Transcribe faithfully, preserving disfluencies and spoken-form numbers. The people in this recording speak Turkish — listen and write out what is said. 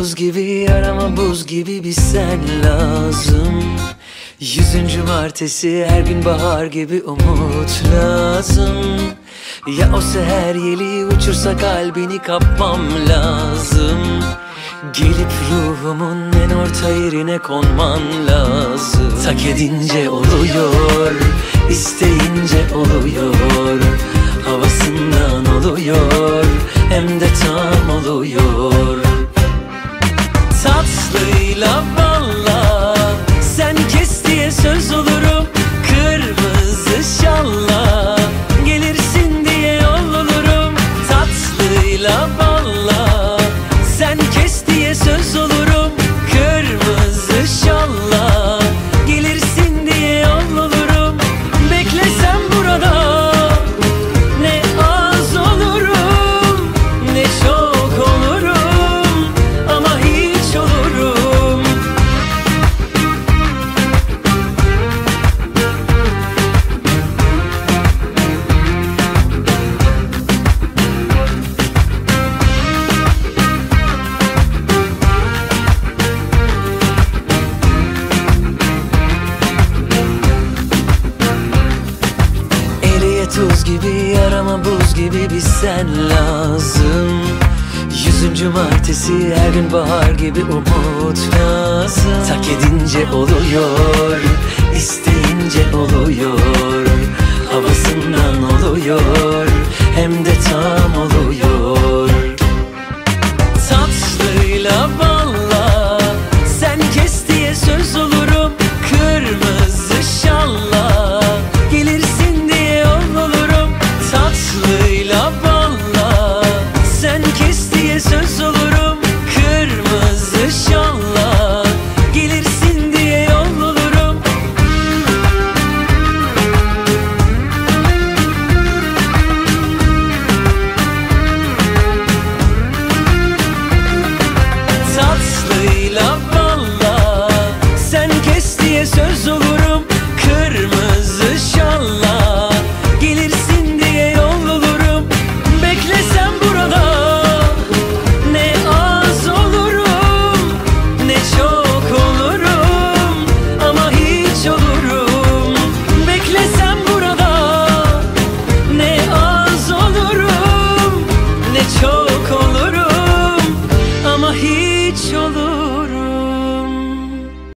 tuz gibi, yarama buz gibi bir sen lazım. Yüzüncü martesi, her gün bahar gibi umut lazım. Ya o seher yeli uçursa kalbini kapmam lazım. Gelip ruhumun en orta yerine konman lazım. Tak edince oluyor, isteyince oluyor. Havasından oluyor, hem de tam oluyor. Tatlıyla valla, sen kes diye söz olurum. Kırmızı şalla, gelirsin diye yol olurum. Tatlıyla valla, sen kes diye söz olurum. Kırmızı şalla, gelirsin diye yol olurum. Beklesem burada ne az olurum, ne çok olurum, ama hiç olurum. Tuz gibi, yarama buz gibi bir sen lazım. Yüzüncü martesi, her gün bahar gibi umut lazım. Tak edince oluyor, isteyince oluyor. Havasından oluyor, hem de tam oluyor.